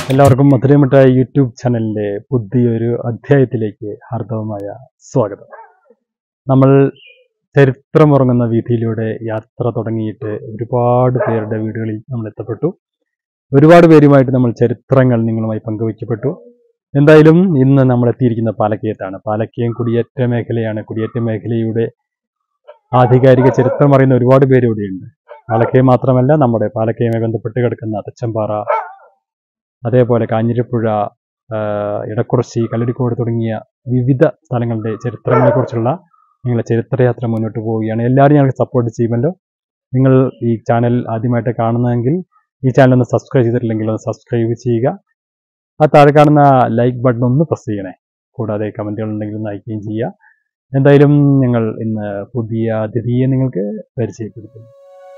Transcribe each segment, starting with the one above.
എല്ലാവർക്കും മധുരമിഠായി യൂട്യൂബ് ചാനലിൻ്റെ പുതിയൊരു അധ്യായത്തിലേക്ക് ഹാർദവമായ സ്വാഗതം. നമ്മൾ ചരിത്രമുറങ്ങുന്ന വീഥിയിലൂടെ യാത്ര തുടങ്ങിയിട്ട് ഒരുപാട് പേരുടെ വീടുകളിൽ നമ്മൾ എത്തപ്പെട്ടു. ഒരുപാട് പേരുമായിട്ട് നമ്മൾ ചരിത്രങ്ങൾ നിങ്ങളുമായി പങ്കുവയ്ക്കപ്പെട്ടു. എന്തായാലും ഇന്ന് നമ്മൾ എത്തിയിരിക്കുന്ന പാലക്കയത്താണ്. പാലക്കയം കുടിയേറ്റ മേഖലയാണ്. കുടിയേറ്റ മേഖലയുടെ ആധികാരിക ചരിത്രം അറിയുന്ന ഒരുപാട് പേര് ഇവിടെയുണ്ട്. പാലക്കയം മാത്രമല്ല, നമ്മുടെ പാലക്കയുമായി ബന്ധപ്പെട്ട് കിടക്കുന്ന തച്ചമ്പാറ, അതേപോലെ കാഞ്ഞിരപ്പുഴ, ഇടക്കുറശ്ശി, കല്ലടിക്കോട് തുടങ്ങിയ വിവിധ സ്ഥലങ്ങളുടെ ചരിത്രങ്ങളെക്കുറിച്ചുള്ള നിങ്ങളുടെ ചരിത്രയാത്ര മുന്നോട്ട് പോവുകയാണ്. എല്ലാവരും ഞങ്ങൾക്ക് സപ്പോർട്ട് ചെയ്യുമല്ലോ. നിങ്ങൾ ഈ ചാനൽ ആദ്യമായിട്ട് കാണുന്നതെങ്കിൽ ഈ ചാനൽ ഒന്ന് സബ്സ്ക്രൈബ് ചെയ്തിട്ടില്ലെങ്കിൽ ഒന്ന് സബ്സ്ക്രൈബ് ചെയ്യുക. ആ താഴെ കാണുന്ന ലൈക്ക് ബട്ടൺ ഒന്ന് പ്രസ് ചെയ്യണേ. കൂടാതെ കമൻറ്റുകൾ ഉണ്ടെങ്കിൽ ഒന്ന് അയക്കുകയും ചെയ്യുക. എന്തായാലും ഞങ്ങൾ ഇന്ന് പുതിയ അതിഥിയെ നിങ്ങൾക്ക് പരിചയപ്പെടുത്തുന്നു.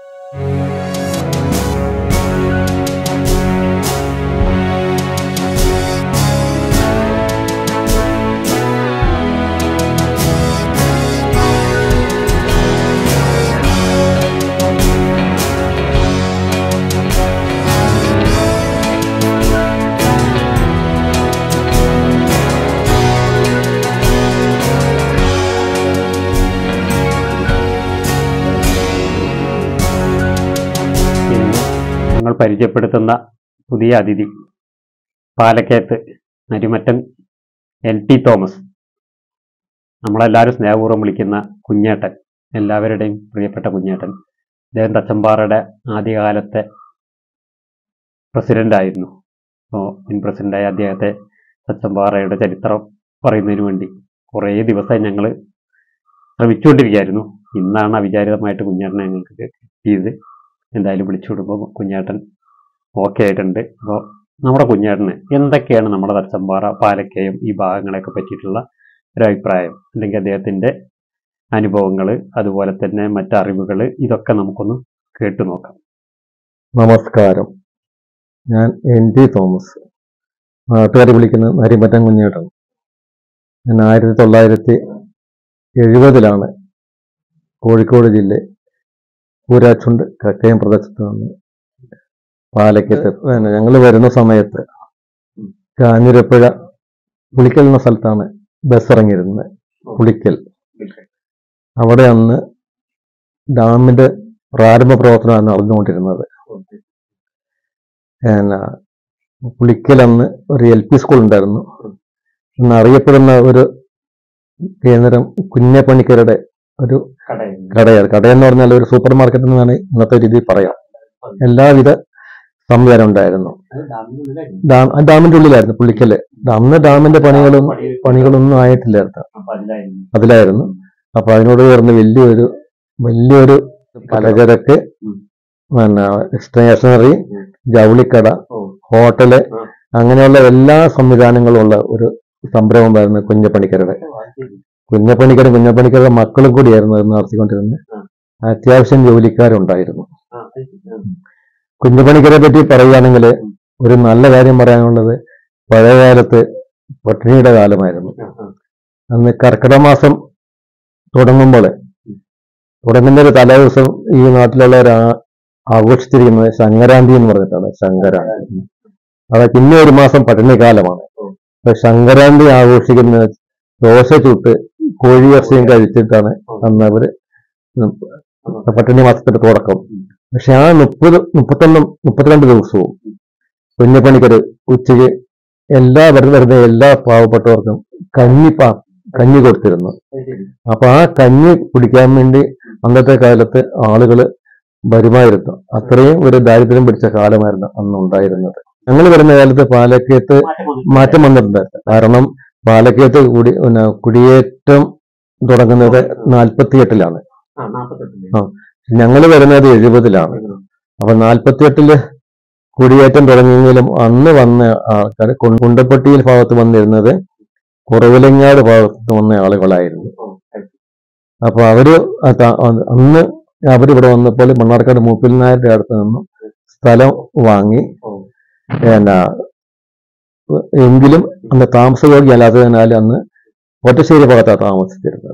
പരിചയപ്പെടുത്തുന്ന പുതിയ അതിഥി പാലക്കയത്ത് നരിമറ്റം LT തോമസ്. നമ്മളെല്ലാവരും സ്നേഹപൂർവ്വം വിളിക്കുന്ന കുഞ്ഞേട്ടൻ, എല്ലാവരുടെയും പ്രിയപ്പെട്ട കുഞ്ഞേട്ടൻ. അദ്ദേഹം തച്ചമ്പാറയുടെ ആദ്യകാലത്തെ പ്രസിഡൻ്റായിരുന്നു. അപ്പോൾ മുൻ പ്രസിഡൻ്റായ അദ്ദേഹത്തെ തച്ചമ്പാറയുടെ ചരിത്രം പറയുന്നതിന് വേണ്ടി കുറേ ദിവസമായി ഞങ്ങൾ ശ്രമിച്ചുകൊണ്ടിരിക്കുകയായിരുന്നു. ഇന്നാണ് അവിചാരിതമായിട്ട് കുഞ്ഞേട്ടനെ ഞങ്ങൾക്ക് കിട്ടിയത്. എന്തായാലും വിളിച്ചു വിടുമ്പോൾ കുഞ്ഞേട്ടൻ ഓക്കെ ആയിട്ടുണ്ട്. അപ്പോൾ നമ്മുടെ കുഞ്ഞേട്ടന് എന്തൊക്കെയാണ് നമ്മുടെ തച്ചമ്പാറ, പാലക്കയം ഈ ഭാഗങ്ങളെയൊക്കെ പറ്റിയിട്ടുള്ള ഒരു അഭിപ്രായം, അല്ലെങ്കിൽ അദ്ദേഹത്തിൻ്റെ അനുഭവങ്ങൾ, അതുപോലെ തന്നെ മറ്ററിവുകൾ, ഇതൊക്കെ നമുക്കൊന്ന് കേട്ടു നോക്കാം. നമസ്കാരം, ഞാൻ NT തോമസ്, നാട്ടുകാർ വിളിക്കുന്ന നരിമറ്റം കുഞ്ഞേട്ടൻ. ഞാൻ 1970 കോഴിക്കോട് ജില്ല പൂരാച്ചുണ്ട് കക്കയം പ്രദേശത്ത് നിന്ന് പാലക്കയത്ത് ഞങ്ങൾ വരുന്ന സമയത്ത് കാഞ്ഞിരപ്പുഴ പുളിക്കൽ എന്ന സ്ഥലത്താണ് ബസ് ഇറങ്ങിയിരുന്നത്. പുളിക്കൽ അവിടെ അന്ന് ഡാമിന്റെ പ്രാരംഭ പ്രവർത്തനമാണ് നടന്നുകൊണ്ടിരുന്നത്. പുളിക്കൽ അന്ന് ഒരു LP സ്കൂൾ ഉണ്ടായിരുന്നു. ഇന്ന് അറിയപ്പെടുന്ന ഒരു കേന്ദ്രം കുഞ്ഞപ്പണിക്കരുടെ ഒരു കടയെന്ന് പറഞ്ഞാൽ ഒരു സൂപ്പർ മാർക്കറ്റ് എന്നാണ് ഇന്നത്തെ രീതിയിൽ പറയാം. എല്ലാവിധ സംവിധാനം ഉണ്ടായിരുന്നു. ഡാമിന്റെ ഉള്ളിലായിരുന്നു പുള്ളിക്കല്. അന്ന് ഡാമിന്റെ പണികളൊന്നും ആയിട്ടില്ലായിരുന്നു, അതിലായിരുന്നു. അപ്പൊ അതിനോട് ചേർന്ന് വലിയൊരു പലചരക്ക്, സ്റ്റേഷനറി, ജൗളിക്കട, ഹോട്ടല്, അങ്ങനെയുള്ള എല്ലാ സംവിധാനങ്ങളും ഉള്ള ഒരു സംരംഭമായിരുന്നു കുഞ്ഞപ്പണിക്കരുടെ മക്കളും കൂടിയായിരുന്നു അത് നടത്തിക്കൊണ്ടിരുന്നത്. അത്യാവശ്യം ജോലിക്കാരുണ്ടായിരുന്നു. കുഞ്ഞപ്പണിക്കരെ പറ്റി പറയുകയാണെങ്കിൽ ഒരു നല്ല കാര്യം പറയാനുള്ളത്, പഴയകാലത്ത് പട്ടിണിയുടെ കാലമായിരുന്നു. അന്ന് കർക്കിടക മാസം തുടങ്ങുന്ന ഒരു തലേദിവസം ഈ നാട്ടിലുള്ളവർ ആഘോഷിച്ചിരിക്കുന്നത് ശങ്കരാന്തി എന്ന് പറഞ്ഞിട്ടാണ്. ശങ്കരാന്തി അത് പിന്നെ ഒരു മാസം പട്ടിണി കാലമാണ്. അപ്പൊ ശങ്കരാന്തി ആഘോഷിക്കുന്ന ദോശ ചുട്ട് കോഴിയിറച്ചിയും കഴിച്ചിട്ടാണ് അന്ന് അവര് പട്ടിണി മാസത്തിന്റെ തുടക്കം. പക്ഷെ ആ 32 ദിവസവും കുഞ്ഞപ്പണിക്കര് ഉച്ചയ്ക്ക് വരുന്ന എല്ലാ പാവപ്പെട്ടവർക്കും കഞ്ഞി കൊടുത്തിരുന്നു. അപ്പൊ ആ കഞ്ഞി കുടിക്കാൻ വേണ്ടി അന്നത്തെ കാലത്ത് ആളുകൾ വരുമായിരുന്നു. അത്രയും ഒരു ദാരിദ്ര്യം പിടിച്ച കാലമായിരുന്നു അന്ന് ഉണ്ടായിരുന്നത്. ഞങ്ങൾ വരുന്ന കാലത്ത് പാലക്കയത്ത് മാറ്റം വന്നിട്ടുണ്ടായിരുന്നു. കാരണം പാലക്കയത്ത് കുടിയേറ്റം തുടങ്ങുന്നത് 48 ഞങ്ങൾ വരുന്നത് 70. അപ്പൊ 48 കുടിയേറ്റം തുടങ്ങിയെങ്കിലും അന്ന് വന്ന ആൾക്കാർ കുണ്ടപ്പട്ടിയിൽ ഭാഗത്ത് വന്നിരുന്നത് കുറവിലങ്ങാട് ഭാഗത്ത് വന്ന ആളുകളായിരുന്നു. അപ്പൊ അന്ന് അവരിവിടെ വന്നപ്പോൾ മണ്ണാർക്കാട് മൂപ്പിൽ നായരുടെ അടുത്ത് നിന്നും സ്ഥലം വാങ്ങി. എങ്കിലും അന്ന് താമസയോഗ്യമല്ലാത്തതിനാൽ അന്ന് ഒറ്റശ്ശേരി ഭാഗത്താണ് താമസിച്ചിരുന്നത്.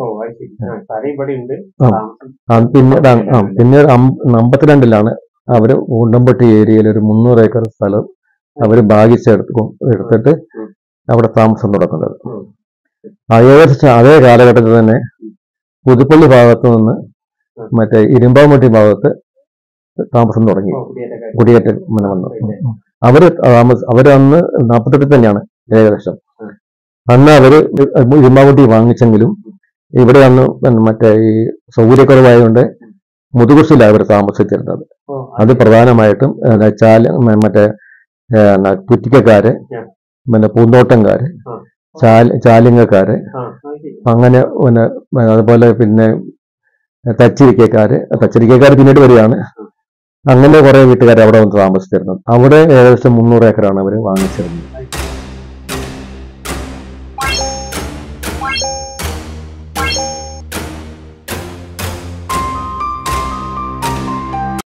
പിന്നീട് 52 അവര് ഉണ്ടമ്പട്ടി ഏരിയയിൽ ഒരു 300 ഏക്കർ സ്ഥലം അവർ എടുത്തിട്ട് അവിടെ താമസം തുടങ്ങുന്നത്. ഏകദേശം അതേ കാലഘട്ടത്തിൽ തന്നെ പുതുപ്പള്ളി ഭാഗത്ത് നിന്ന് മറ്റേ ഇരുമ്പാമുട്ടി ഭാഗത്ത് താമസം തുടങ്ങി, കുടിയേറ്റ വന്നു. അവരന്ന് 48 തന്നെയാണ് ഏകദേശം. അന്ന് അവര് ഇരുമ്പാമുട്ടി വാങ്ങിച്ചെങ്കിലും ഇവിടെ അന്ന് മറ്റേ ഈ സൗകര്യക്കുറവായതുകൊണ്ട് മുതുകുറിച്ചിലാണ് അവർ താമസിച്ചിരുന്നത്. അത് പ്രധാനമായിട്ടും മറ്റേ കുറ്റിക്കക്കാര്, പിന്നെ പൂന്തോട്ടംകാര്, ചാലിങ്ങക്കാര്, അങ്ങനെ പിന്നെ അതുപോലെ പിന്നെ തച്ചരിക്കക്കാര് പിന്നീട് വരികയാണ്. അങ്ങനെ കുറെ വീട്ടുകാർ അവിടെ വന്ന് താമസിച്ചിരുന്നത്. അവിടെ ഏകദേശം 300 ഏക്കറാണ് അവർ വാങ്ങിച്ചിരുന്നത്.